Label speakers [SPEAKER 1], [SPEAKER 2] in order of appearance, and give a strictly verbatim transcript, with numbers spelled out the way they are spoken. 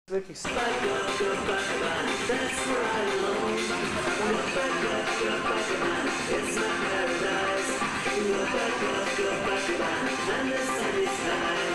[SPEAKER 1] Wirklich so.
[SPEAKER 2] It's my paradise. Go back up, go back up, and the sun is high.